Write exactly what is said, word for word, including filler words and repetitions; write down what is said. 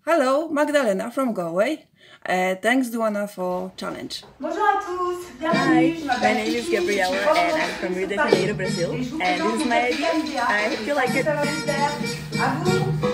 Hello, Magdalena from Galway. Uh, thanks Duana for challenge. Bonjour à tous, Hi, bienvenue. my name is Gabriella and I'm from Rio de Janeiro, Brazil. And this is my idea. I hope you like it. À vous.